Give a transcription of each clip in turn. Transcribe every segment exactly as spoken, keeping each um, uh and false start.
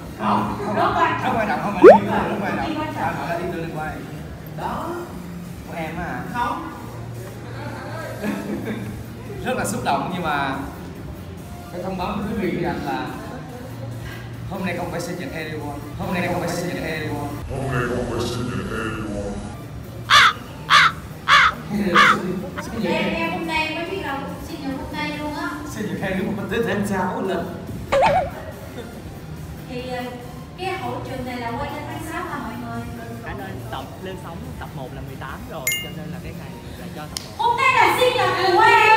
Không, không, rất quan trọng không phải là rất quan trọng. Sao gọi là ý tưởng liên quay? Đó. Của em á. Không. Rất là xúc động nhưng mà cái thông báo với quý vị rằng là hôm nay không phải sinh nhật everyone. Hôm nay không phải sinh nhật everyone. Hôm nay không phải sinh nhật everyone. Em em hôm nay mới biết đâu sinh nhật hôm nay luôn á. Sinh nhật everyone có tới tháng sáu lần. Thì cái hậu trường này là quay đến tháng sáu hả mọi người? Khả nên tập lên sóng tập một là mười tám rồi, cho nên là cái ngày là cho tập một. Hôm nay là sinh nhật của em.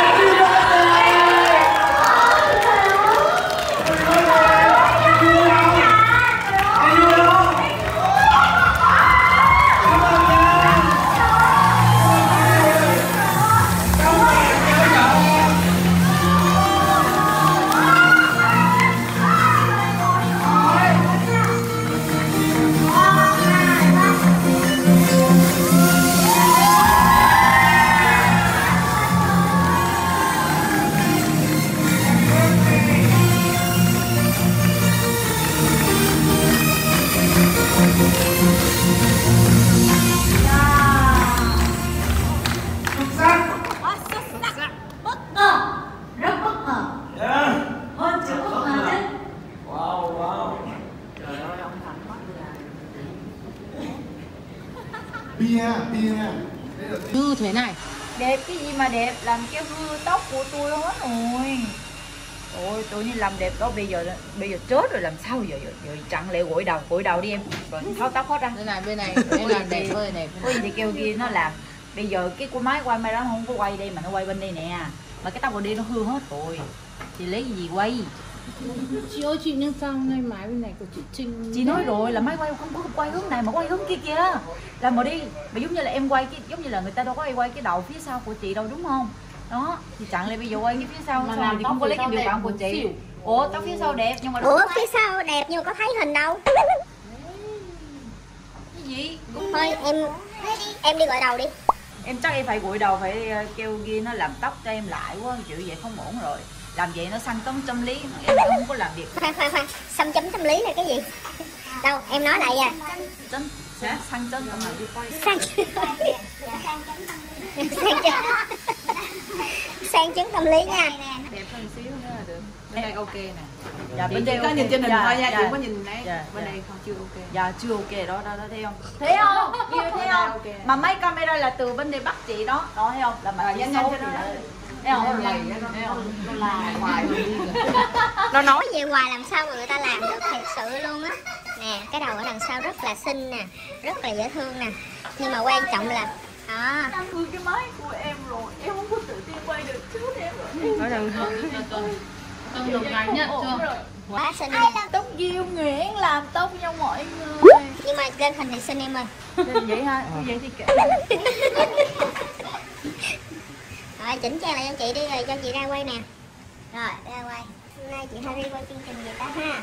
Bia, bia. Như thế này. Đẹp cái gì mà đẹp, làm cái hư tóc của tôi hết rồi. Ôi tôi như làm đẹp đó bây giờ bây giờ chết rồi làm sao giờ giờ, giờ chặn lại gội đầu, gội đầu đi em. Rồi tháo tóc hết ra. Bên này bên này em làm đẹp hơi đẹp. Có gì thì kêu kia nó làm. Bây giờ cái của máy quay máy đó không có quay đây mà nó quay bên đây nè. Mà cái tóc của đi nó hư hết rồi. Chị lấy cái gì quay? Chị ơi chị nhưng sao hôm nay máy bên này của chị Trinh. Chị nói rồi là máy quay không có quay hướng này mà quay hướng kia kìa. Làm mà đi, mà giống như là em quay cái giống như là người ta đâu có quay cái đầu phía sau của chị đâu đúng không? Đó, thì chặn lại bây giờ quay cái phía sau mà xong rồi thì không có lấy cái biểu cảm của chị. Ủa tóc phía sau đẹp nhưng mà ủa phía sau đẹp nhưng mà có thấy hình đâu. Cái gì? Thôi em em đi gội đầu đi. Em chắc em phải gội đầu phải kêu Ghi nó làm tóc cho em lại quá, chịu vậy không ổn rồi. Làm vậy nó săn cấm tâm lý, em không có làm việc. Khoan khoan khoan, xăm chấm tâm lý là cái gì? Đâu, em nói lại à. Chấm, săn chấm tâm lý quay. Sang sang chấm. Sang chấm tâm lý nha. Đẹp hơn xíu nữa là được. Bên đây ok nè. Dạ, Chị bên chỉ đây có okay. nhìn trên hình dạ, thôi nha, dạ, chị không có nhìn đấy. dạ, bên dạ. đây không chưa ok. Dạ chưa ok đó, đó, đó thấy không? Thấy không? Ghi thấy không? Okay. Mà mấy camera là từ bên đây bắt chị đó, đó thấy không? Là mà chị xấu thì đó. Thấy không? Thấy không? Nó là hoài Nó nói về hoài làm sao mà người ta làm được thật sự luôn á. Nè, cái đầu ở đằng sau rất là xinh nè, rất là dễ thương nè. Nhưng mà quan trọng là đó. Hư cái máy của em rồi, em không có tự tin quay được trước em rồi. Ở đằng sau. Không được ngắn nhất chưa? Quá xinh Ai nè. làm tóc Diêu Nguyễn làm tóc cho mọi người. Nhưng mà lên hình thì xinh em ơi. Nên vậy ha, vậy thì kệ. Rồi chỉnh trang lại cho chị đi rồi cho chị ra quay nè. Rồi ra quay. Hôm nay chị Harry quay chương trình gì ta ha?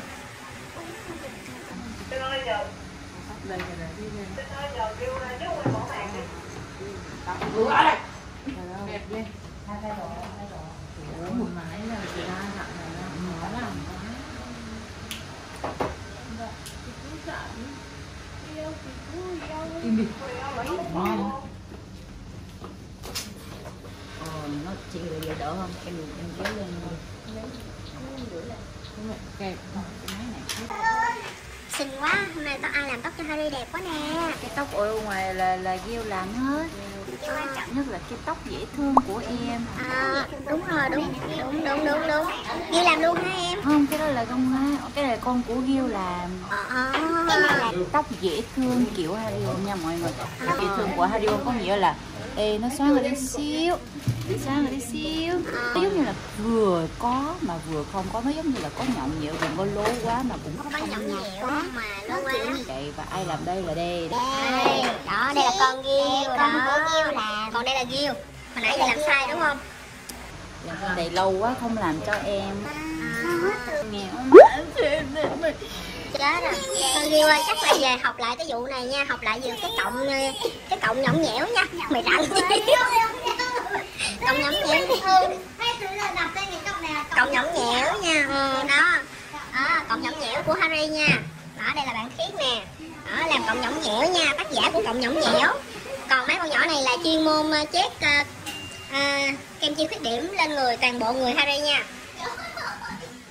Tôi nói giờ. Đây rồi đây. Tôi nói giờ kêu là nếu quay bỏ mạng đi. Ừ ở đây. Đẹp ghê. Hai thay đồ, thay đồ. Ủa một máy là chị ra thẳng này nó làm Im đi. Ngon. Ờ, nó chị người vậy đỡ không? Em em kéo lên thôi. đúng rồi, kẹp cái máy này. Xinh quá, hôm nay tao ai làm tóc cho Harry đẹp quá nè. Cái tóc ở ngoài là là Ghiêu làm hết. Cái quan trọng Nhất là cái tóc dễ thương của em. à, đúng rồi, đúng đúng đúng đúng đúng. Ghiêu làm luôn hả em? Không, cái đó là con má, cái này là con của Ghiêu làm. À, cái này là Tóc dễ thương kiểu Harion nha mọi người. Tóc dễ thương của Harion có nghĩa là ê, nó xoắn ở đây xíu, nó xoắn ở đây xíu. Nó giống như là vừa có mà vừa không có, nó giống như là có nhọn nhẹo, đừng có lố quá mà cũng không có nhọn nhẹo mà nó quá. Vậy và ai làm đây là đây. Đây, đó, đây là con Ghiêu đó. Ghiêu làm. Còn đây là Ghiêu. Hồi nãy chị làm sai đúng không? Làm cái này lâu quá không làm cho em. Nghèo mà. Chết rồi. Con Ghiêu ơi, chắc là về học lại cái vụ này nha, học lại vừa cái cộng cái cộng nhõng nhẽo nha. Mày rặn. Cộng nhõng nhẽo. Cộng nhõng nhẽo nha. Ừ, đó. Đó, cộng cọng nhõng nhẽo của Harry nha. Đó, đây là bạn Khiết nè. Đó, làm cọng nhõng nhẽo nha, tác giả của cọng nhõng nhẽo. Còn mấy con nhỏ này là chuyên môn chét uh, uh, kem chiêu khuyết điểm lên người toàn bộ người Harry nha.